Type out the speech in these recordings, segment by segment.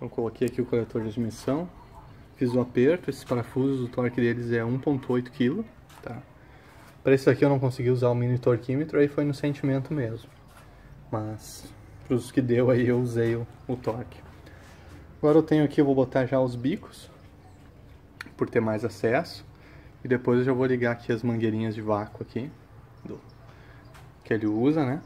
Então coloquei aqui o coletor de admissão, fiz o aperto, esses parafusos, o torque deles é 1.8 kg, tá? Para isso aqui eu não consegui usar o mini torquímetro, aí foi no sentimento mesmo. Mas, para os que deu aí eu usei o torque. Agora eu tenho aqui, eu vou botar já os bicos, por ter mais acesso. E depois eu já vou ligar aqui as mangueirinhas de vácuo aqui, que ele usa, né?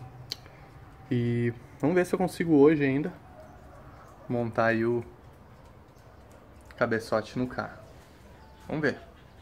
E vamos ver se eu consigo hoje ainda montar aí o cabeçote no carro. Vamos ver.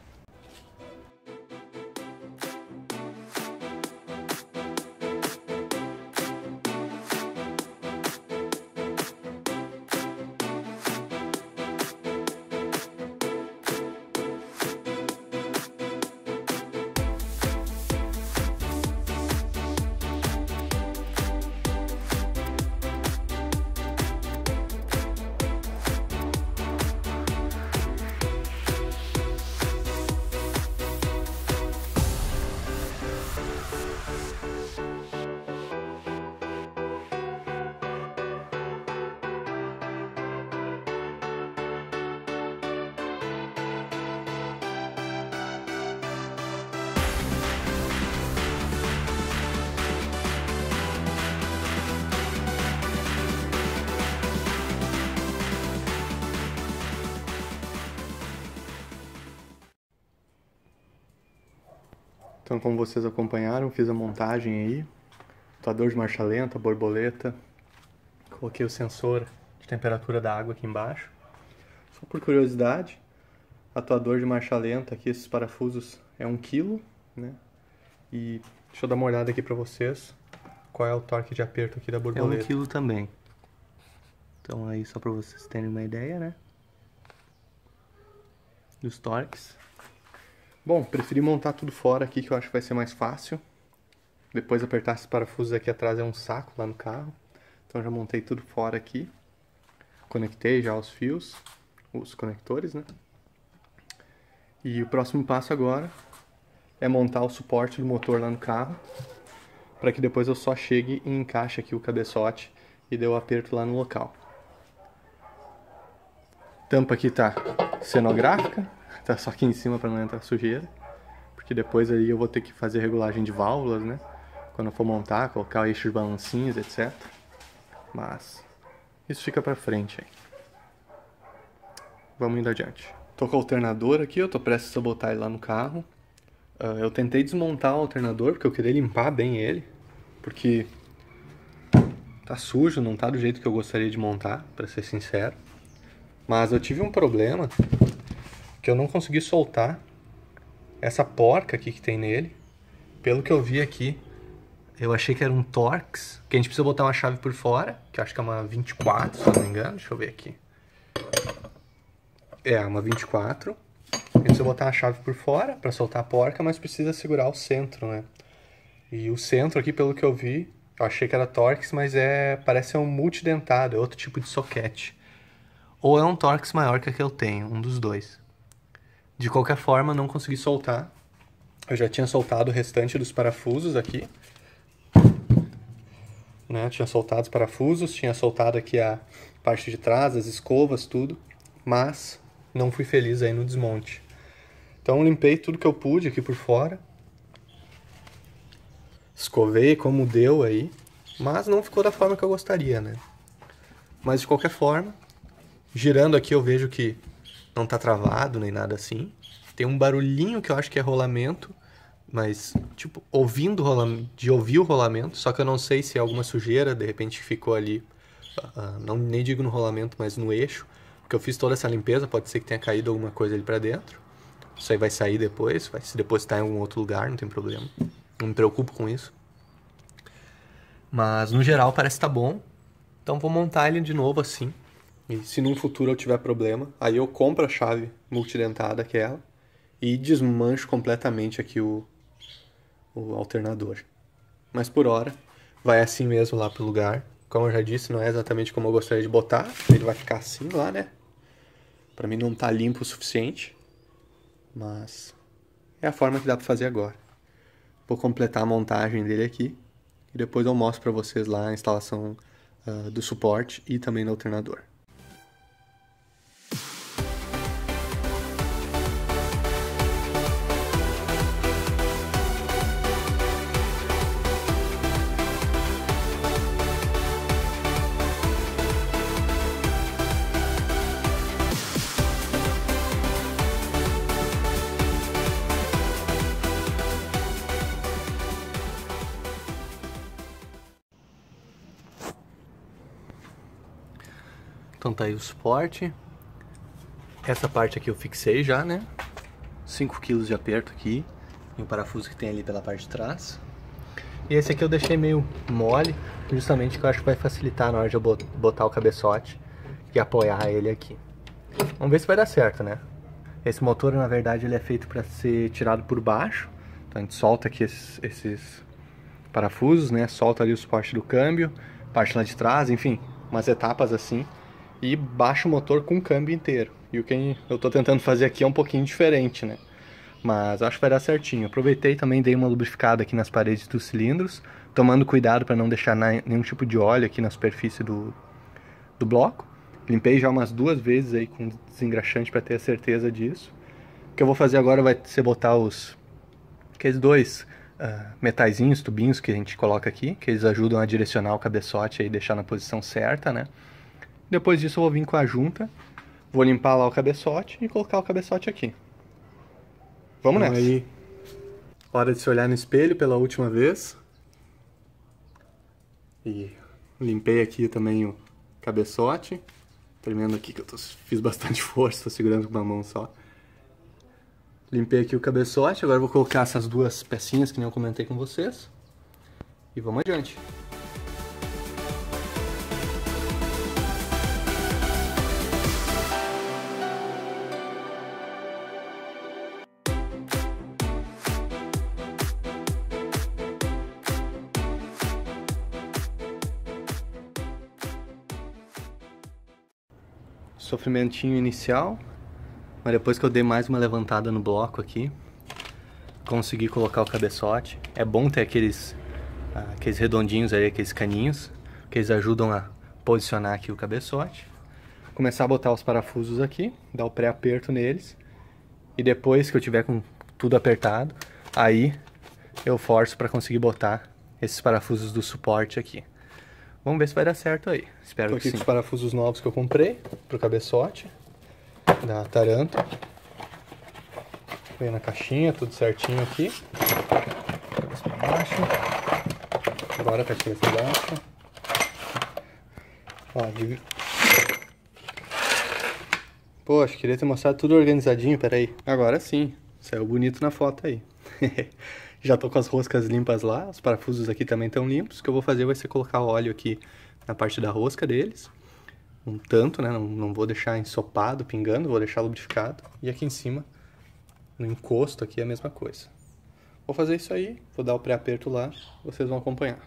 Então, como vocês acompanharam, fiz a montagem aí, atuador de marcha lenta, borboleta, coloquei o sensor de temperatura da água aqui embaixo. Só por curiosidade, atuador de marcha lenta aqui, esses parafusos é 1 kg, né? E deixa eu dar uma olhada aqui pra vocês, qual é o torque de aperto aqui da borboleta. É 1 kg também. Então aí só pra vocês terem uma ideia, né? Dos torques. Bom, preferi montar tudo fora aqui, que eu acho que vai ser mais fácil. Depois apertar esses parafusos aqui atrás é um saco lá no carro. Então já montei tudo fora aqui. Conectei já os fios, os conectores, né? E o próximo passo agora é montar o suporte do motor lá no carro, para que depois eu só chegue e encaixe aqui o cabeçote e dê o aperto lá no local. Tampa aqui tá cenográfica. Tá só aqui em cima para não entrar sujeira, porque depois aí eu vou ter que fazer regulagem de válvulas, né? Quando eu for montar, colocar eixos de balancinhos, etc. Mas isso fica pra frente aí. Vamos indo adiante. Tô com o alternador aqui, eu tô prestes a botar ele lá no carro. Eu tentei desmontar o alternador, porque eu queria limpar bem ele, porque tá sujo, não tá do jeito que eu gostaria de montar, pra ser sincero. Mas eu tive um problema, que eu não consegui soltar essa porca aqui que tem nele. Pelo que eu vi aqui, eu achei que era um Torx, que a gente precisa botar uma chave por fora, que eu acho que é uma 24, se eu não me engano. Deixa eu ver aqui. É, uma 24. A gente precisa botar uma chave por fora para soltar a porca, mas precisa segurar o centro, né? E o centro aqui, pelo que eu vi, eu achei que era Torx, mas parece ser um multidentado, é outro tipo de soquete. Ou é um Torx maior que a que eu tenho, um dos dois. De qualquer forma, não consegui soltar. Eu já tinha soltado o restante dos parafusos aqui, né? Tinha soltado os parafusos, tinha soltado aqui a parte de trás, as escovas, tudo. Mas não fui feliz aí no desmonte. Então limpei tudo que eu pude aqui por fora. Escovei como deu aí. Mas não ficou da forma que eu gostaria, né? Mas de qualquer forma, girando aqui eu vejo que não tá travado nem nada assim. Tem um barulhinho que eu acho que é rolamento, mas, tipo, de ouvir o rolamento, só que eu não sei se é alguma sujeira, de repente ficou ali, nem digo no rolamento, mas no eixo, porque eu fiz toda essa limpeza, pode ser que tenha caído alguma coisa ali pra dentro. Isso aí vai sair depois, vai se depositar em algum outro lugar, não tem problema. Não me preocupo com isso. Mas, no geral, parece que tá bom. Então vou montar ele de novo assim. E se num futuro eu tiver problema, aí eu compro a chave multidentada, aquela, e desmancho completamente aqui o alternador. Mas por hora, vai assim mesmo lá pro lugar. Como eu já disse, não é exatamente como eu gostaria de botar. Ele vai ficar assim lá, né? Pra mim não tá limpo o suficiente. Mas é a forma que dá pra fazer agora. Vou completar a montagem dele aqui. E depois eu mostro pra vocês lá a instalação do suporte e também do alternador. Então tá aí o suporte. Essa parte aqui eu fixei já, né? 5 kg de aperto aqui. E o parafuso que tem ali pela parte de trás. E esse aqui eu deixei meio mole, justamente que eu acho que vai facilitar na hora de eu botar o cabeçote e apoiar ele aqui. Vamos ver se vai dar certo, né? Esse motor, na verdade, ele é feito para ser tirado por baixo. Então a gente solta aqui esses parafusos, né? Solta ali o suporte do câmbio, parte lá de trás, enfim, umas etapas assim. E baixa o motor com o câmbio inteiro. E o que eu tô tentando fazer aqui é um pouquinho diferente, né? Mas acho que vai dar certinho. Aproveitei também, dei uma lubrificada aqui nas paredes dos cilindros, tomando cuidado para não deixar nenhum tipo de óleo aqui na superfície do bloco. Limpei já umas 2 vezes aí com desengraxante para ter a certeza disso. O que eu vou fazer agora vai ser botar aqueles 2 metaizinhos, tubinhos que a gente coloca aqui, que eles ajudam a direcionar o cabeçote e deixar na posição certa, né? Depois disso eu vou vir com a junta, vou limpar lá o cabeçote e colocar o cabeçote aqui. Vamos nessa. Aí, hora de se olhar no espelho pela última vez. E limpei aqui também o cabeçote. Tremendo aqui que eu fiz bastante força, tô segurando com uma mão só. Limpei aqui o cabeçote, agora eu vou colocar essas 2 pecinhas que nem eu comentei com vocês. E vamos adiante. Sofrimentinho inicial, mas depois que eu dei mais uma levantada no bloco aqui, consegui colocar o cabeçote. É bom ter aqueles redondinhos aí, aqueles caninhos, que eles ajudam a posicionar aqui o cabeçote. Começar a botar os parafusos aqui, dar o pré-aperto neles, e depois que eu tiver com tudo apertado, aí eu forço para conseguir botar esses parafusos do suporte aqui. Vamos ver se vai dar certo aí. Espero que sim. Tô aqui com os parafusos novos que eu comprei pro cabeçote da Taranto. Vem na caixinha, tudo certinho aqui. Cabeça pra baixo. Agora a caixinha pra baixo. Ó, Poxa, queria ter mostrado tudo organizadinho, peraí. Agora sim, saiu bonito na foto aí. Já tô com as roscas limpas lá, os parafusos aqui também estão limpos. O que eu vou fazer vai ser colocar o óleo aqui na parte da rosca deles. Um tanto, né? Não vou deixar ensopado, pingando, vou deixar lubrificado. E aqui em cima, no encosto aqui, é a mesma coisa. Vou fazer isso aí, vou dar o pré-aperto lá, vocês vão acompanhar.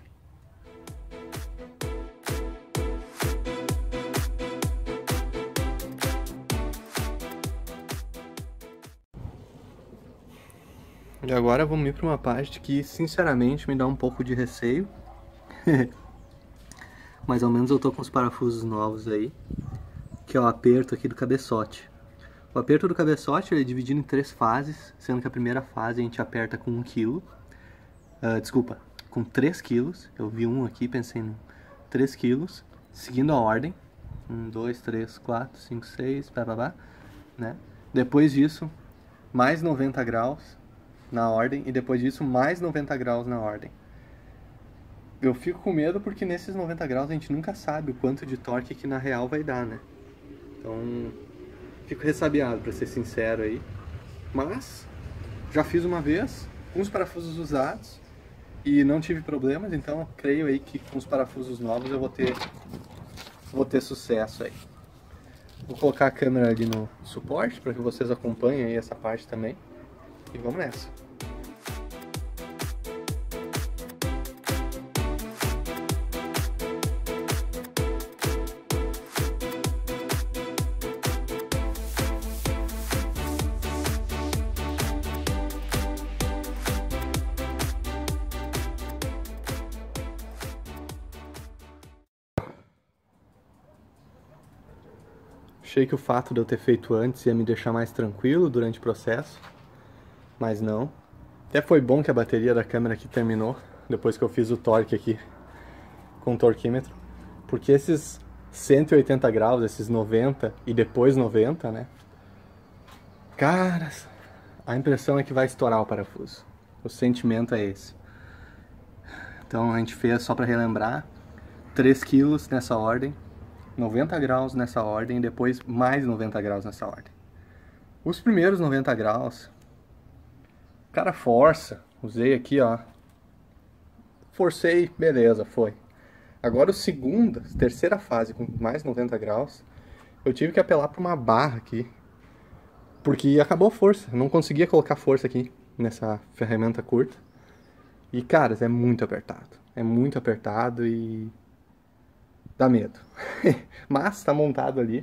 E agora vamos ir para uma parte que, sinceramente, me dá um pouco de receio. Mas ao menos eu tô com os parafusos novos aí, que é o aperto aqui do cabeçote. O aperto do cabeçote ele é dividido em 3 fases, sendo que a primeira fase a gente aperta com 1 kg. Desculpa, com 3 kg. Eu vi um aqui, pensei em 3 kg, seguindo a ordem. 1, 2, 3, 4, 5, 6, blá, né? Depois disso, mais 90 graus na ordem, e depois disso mais 90 graus na ordem. Eu fico com medo porque nesses 90 graus a gente nunca sabe o quanto de torque que na real vai dar, né? Então, fico ressabiado, pra ser sincero aí. Mas, já fiz uma vez, com os parafusos usados, e não tive problemas, então creio aí que com os parafusos novos eu vou ter sucesso aí. Vou colocar a câmera ali no suporte para que vocês acompanhem aí essa parte também. E vamos nessa. Achei que o fato de eu ter feito antes ia me deixar mais tranquilo durante o processo, mas não. Até foi bom que a bateria da câmera aqui terminou, depois que eu fiz o torque aqui com o torquímetro, porque esses 180 graus, esses 90 e depois 90, né? Cara, a impressão é que vai estourar o parafuso. O sentimento é esse. Então a gente fez, só para relembrar, 3 kg nessa ordem, 90 graus nessa ordem e depois mais 90 graus nessa ordem. Os primeiros 90 graus, o cara força, usei aqui, ó, forcei, beleza, foi. Agora terceira fase com mais 90 graus, eu tive que apelar para uma barra aqui, porque acabou a força, eu não conseguia colocar força aqui nessa ferramenta curta. E, cara, é muito apertado e dá medo. Mas tá montado ali,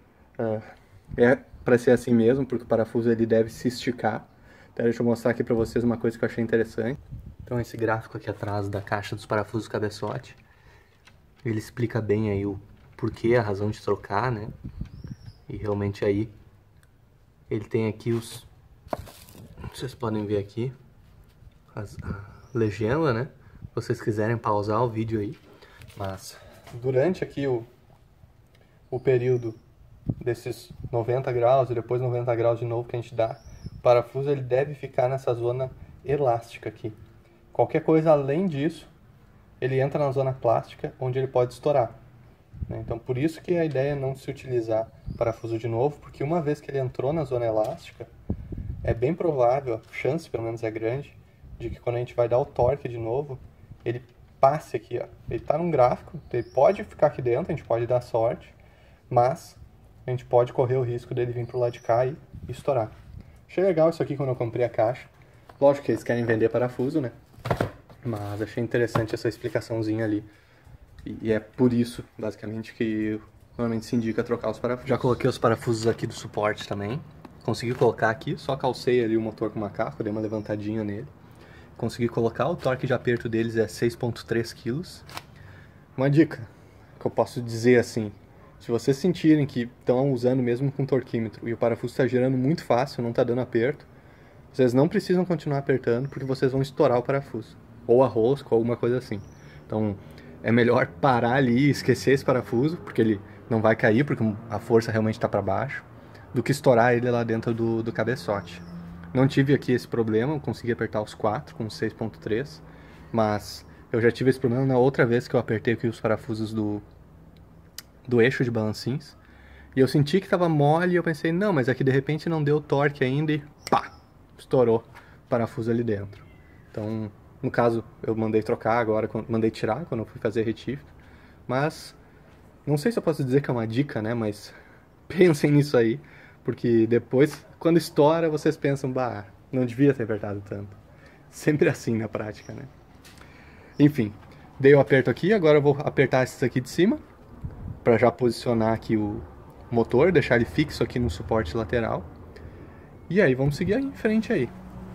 é para ser assim mesmo, porque o parafuso ele deve se esticar. Então, deixa eu mostrar aqui para vocês uma coisa que eu achei interessante. Então, esse gráfico aqui atrás da caixa dos parafusos cabeçote, ele explica bem aí o porquê, a razão de trocar, né? E realmente aí ele tem aqui vocês podem ver aqui a legenda, né? Se vocês quiserem pausar o vídeo aí. Mas durante aqui o período desses 90 graus e depois 90 graus de novo que a gente dá, o parafuso ele deve ficar nessa zona elástica aqui. Qualquer coisa além disso, ele entra na zona plástica, onde ele pode estourar. Então, por isso que a ideia é não se utilizar parafuso de novo, porque uma vez que ele entrou na zona elástica, é bem provável, a chance pelo menos é grande, de que quando a gente vai dar o torque de novo, ele passe aqui, ó. Ele está num gráfico, ele pode ficar aqui dentro, a gente pode dar sorte, mas a gente pode correr o risco dele vir pro lado de cá e estourar. Achei legal isso aqui quando eu comprei a caixa. Lógico que eles querem vender parafuso, né? Mas achei interessante essa explicaçãozinha ali. E é por isso, basicamente, que normalmente se indica trocar os parafusos. Já coloquei os parafusos aqui do suporte também. Consegui colocar aqui, só calcei ali o motor com o macaco, dei uma levantadinha nele. Consegui colocar, o torque de aperto deles é 6,3 kg. Uma dica que eu posso dizer assim, se vocês sentirem que estão usando mesmo com torquímetro e o parafuso está girando muito fácil, não está dando aperto, vocês não precisam continuar apertando porque vocês vão estourar o parafuso. Ou a rosca, ou alguma coisa assim. Então, é melhor parar ali e esquecer esse parafuso, porque ele não vai cair, porque a força realmente está para baixo, do que estourar ele lá dentro do cabeçote. Não tive aqui esse problema, eu consegui apertar os 4 com 6,3, mas eu já tive esse problema na outra vez que eu apertei aqui os parafusos do eixo de balancins, e eu senti que estava mole e eu pensei, não, mas aqui de repente não deu torque ainda e pá, estourou o parafuso ali dentro. Então, no caso, eu mandei trocar agora, mandei tirar quando eu fui fazer a retífica, mas não sei se eu posso dizer que é uma dica, né, mas pensem nisso aí, porque depois, quando estoura, vocês pensam, bah, não devia ter apertado tanto. Sempre assim na prática, né? Enfim, dei o aperto aqui, agora eu vou apertar esses aqui de cima, para já posicionar aqui o motor, deixar ele fixo aqui no suporte lateral. E aí, vamos seguir aí em frente aí.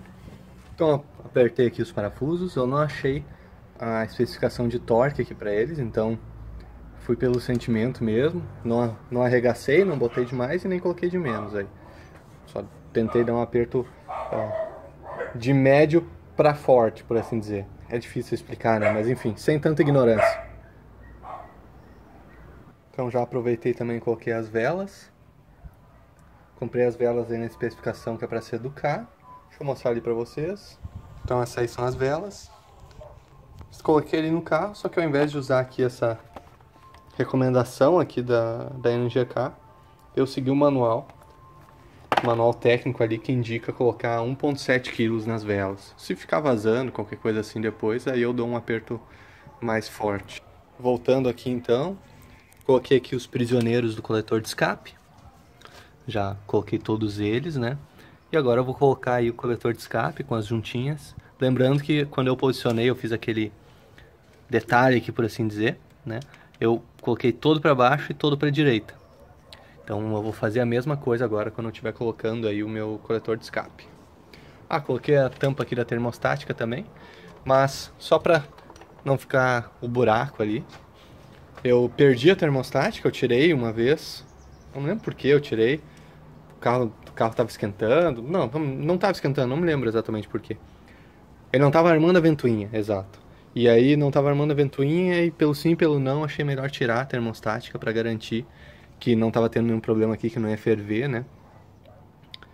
Então, apertei aqui os parafusos, eu não achei a especificação de torque aqui para eles, então fui pelo sentimento mesmo, não arregacei, não botei demais e nem coloquei de menos aí. Só tentei dar um aperto de médio para forte, por assim dizer. É difícil explicar, né? Mas enfim, sem tanta ignorância. Então já aproveitei também e coloquei as velas. Comprei as velas aí na especificação que é para ser do K. Deixa eu mostrar ali para vocês. Então essas aí são as velas. Coloquei ali no carro, só que ao invés de usar aqui essa recomendação aqui da NGK, eu segui o manual técnico ali que indica colocar 1,7 kg nas velas. Se ficar vazando, qualquer coisa assim depois, aí eu dou um aperto mais forte. Voltando aqui então, coloquei aqui os prisioneiros do coletor de escape. Já coloquei todos eles, né? E agora eu vou colocar aí o coletor de escape com as juntinhas. Lembrando que quando eu posicionei, eu fiz aquele detalhe aqui, por assim dizer, né? Eu coloquei todo para baixo e todo para a direita. Então eu vou fazer a mesma coisa agora quando eu estiver colocando aí o meu coletor de escape. Ah, coloquei a tampa aqui da termostática também, mas só para não ficar o buraco ali. Eu perdi a termostática, eu tirei uma vez, não lembro por que eu tirei. O carro estava esquentando, não estava esquentando, não me lembro exatamente por quê. Ele não estava armando a ventoinha, exato. E aí não estava armando a ventoinha e pelo sim e pelo não achei melhor tirar a termostática para garantir que não estava tendo nenhum problema aqui, que não ia ferver, né?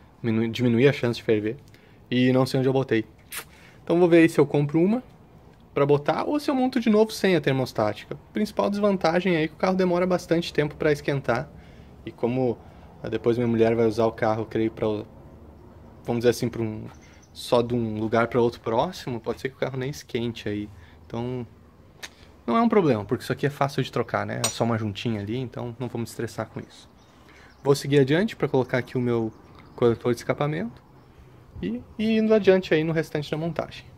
Diminuir a chance de ferver. E não sei onde eu botei. Então vou ver aí se eu compro uma para botar, ou se eu monto de novo sem a termostática. A principal desvantagem é que o carro demora bastante tempo para esquentar, e como depois minha mulher vai usar o carro, creio, para, vamos dizer assim, só de um lugar para outro próximo, pode ser que o carro nem esquente aí. Então, não é um problema, porque isso aqui é fácil de trocar, né? É só uma juntinha ali, então não vou me estressar com isso. Vou seguir adiante para colocar aqui o meu coletor de escapamento e indo adiante aí no restante da montagem.